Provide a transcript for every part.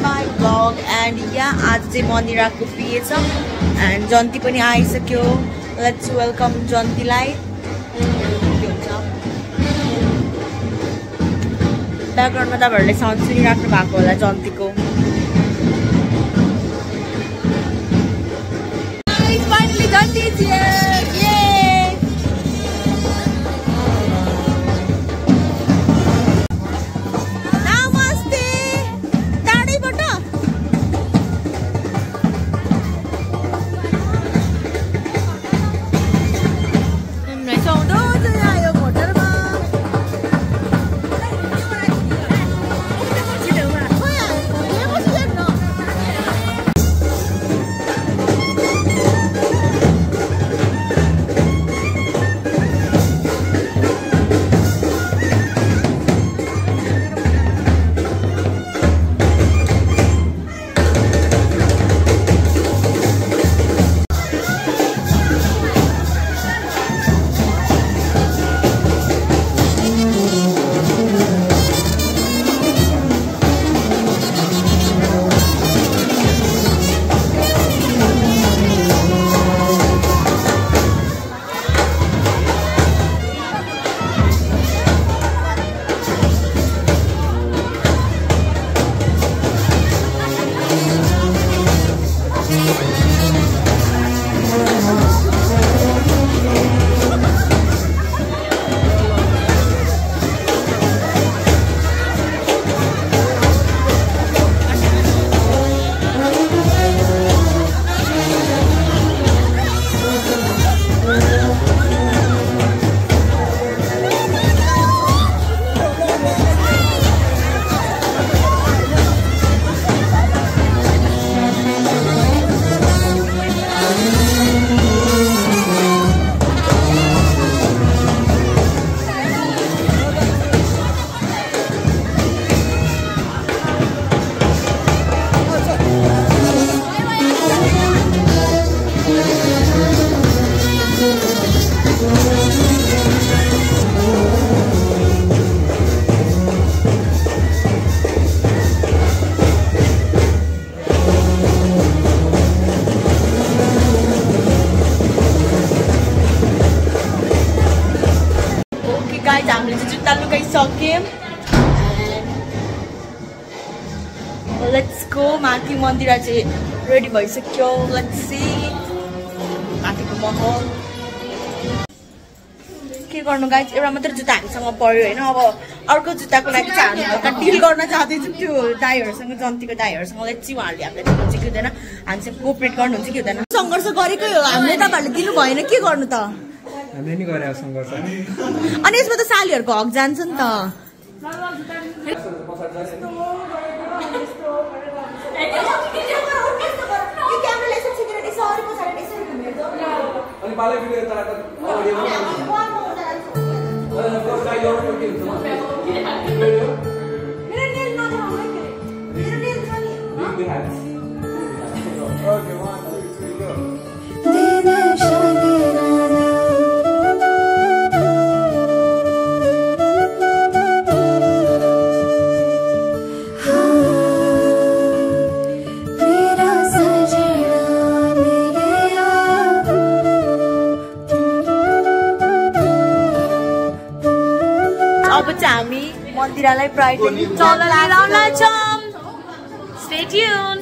My blog and यहाँ आज चाहिँ मन्दिराको बिहे छ एन्ड जन्ती पनि आइसक्यो। Let's welcome जन्तीलाई। ब्याकग्राउन्डमा तपाईँहरूले साउन्ड सुनिराख्नु भएको होला जन्तीको। Finally Janti is here! Yay! Namaste! Tadi bata. Hamrai saudo चाहिँ आयो मोटरमा। हामीले चाहिँ जुत्ता लुगाइसक्यौँ। Let's go. माथि मन्दिर चाहिँ रेडी भइसक्यो। लेट्स सी माथिको महल के गर्नु गाइज। एउटा मात्र जुत्ता हामीसँग पर्यो होइन। अब अर्को जुत्ताको लागि चाहिँ हामी हल्का डिल गर्न चाहँदैछौँ त्यो दाइहरूसँग, जन्तीको दाइहरूसँग। लेट्स सी उहाँहरूले हामीलाई दिनुहुन्छ कि हुँदैन, हामीसँग कोअपरेट गर्नुहुन्छ कि हुँदैन। सङ्घर्ष गरेकै हो हामीले, तपाईँहरूले दिनु भएन के गर्नु त। हामीले नि गरे सङ्घर्ष। अनि यसमा त सालीहरूको हक जान्छ नि त। अब चाहिँ हामी मन्दिरलाई प्राइड चलाउन छौँ। Stay tuned.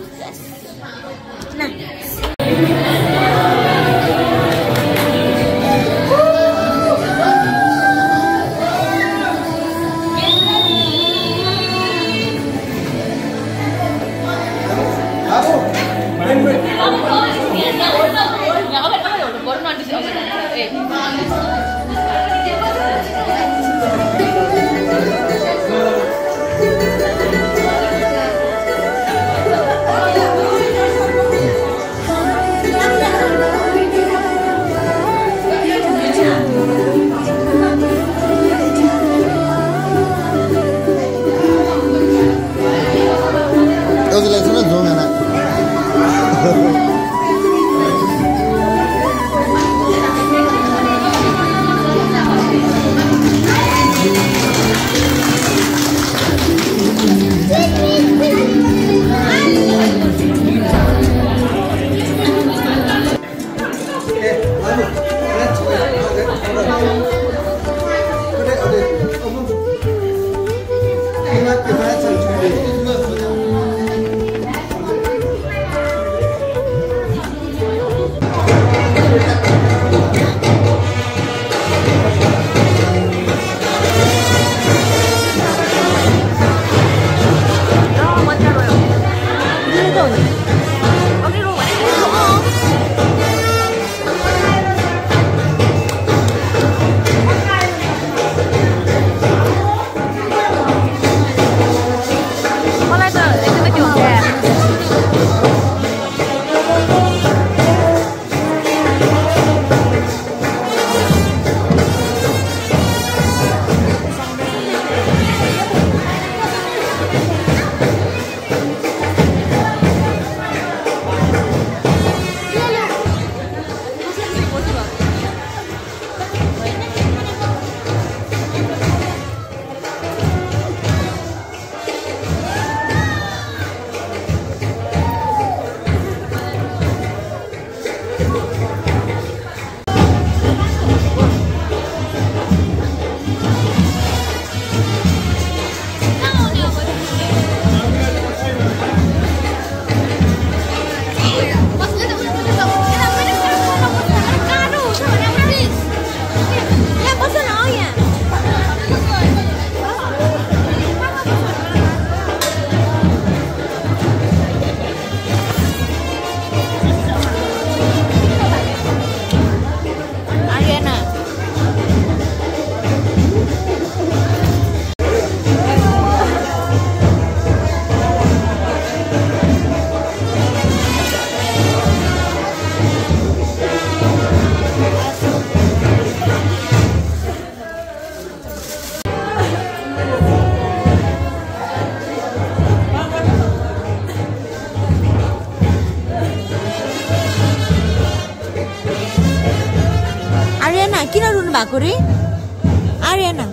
भएको रे आर्यना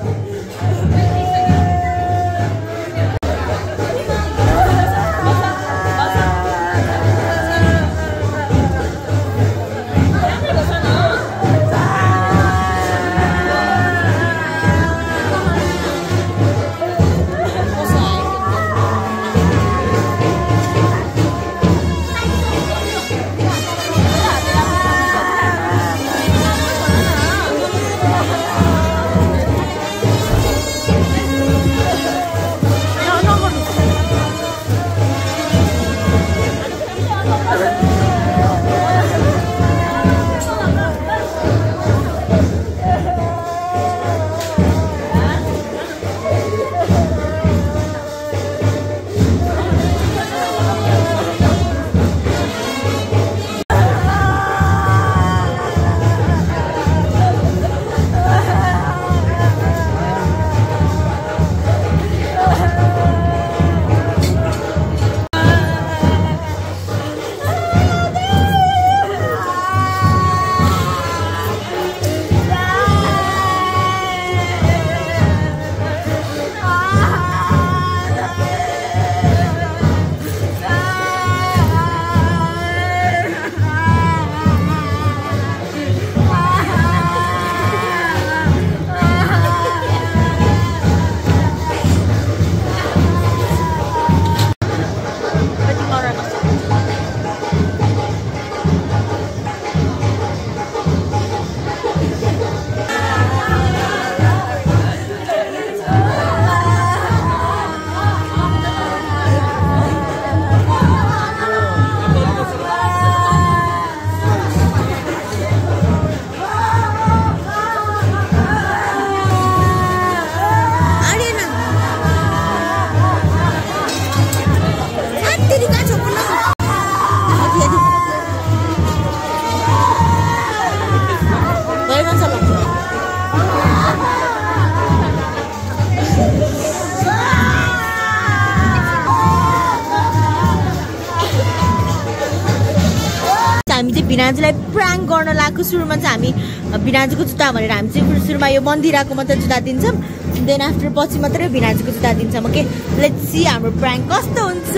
बिनाजुलाई प्राङ्क गर्न लागेको सुरुमा चाहिँ हामी बिनाजुको जुत्ता भनेर हामी चाहिँ सुरुमा यो मन्दिराको मात्रै जुत्ता दिन्छौँ देन आफ्टर पछि मात्रै बिनाजुको जुत्ता दिन्छौँ ओके लेट्स सी हाम्रो प्राङ्क कस्तो हुन्छ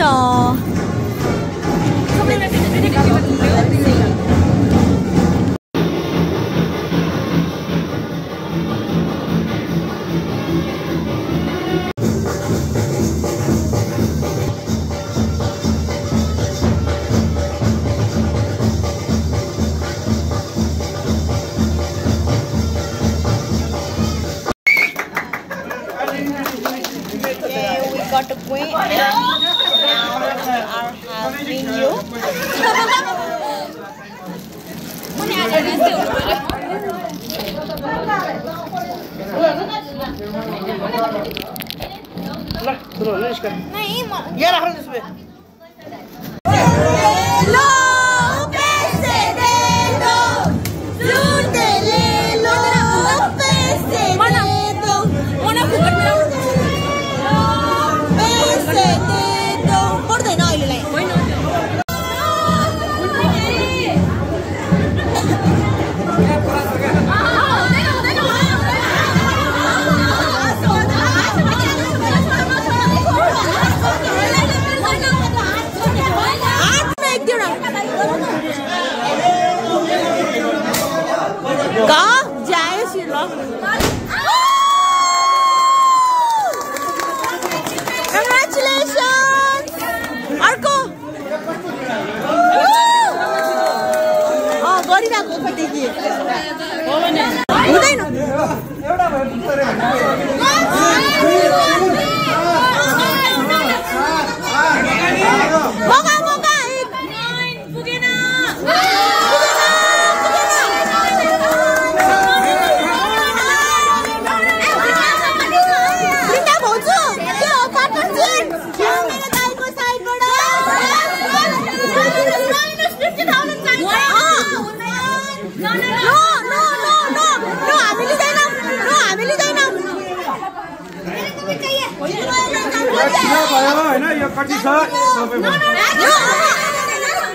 got a point and now we are having you.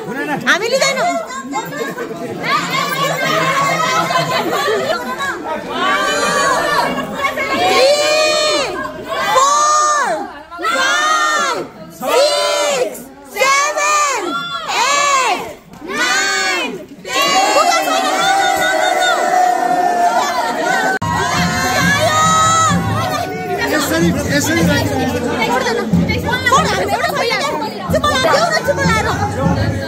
हामी लिँदैनौँ यसरी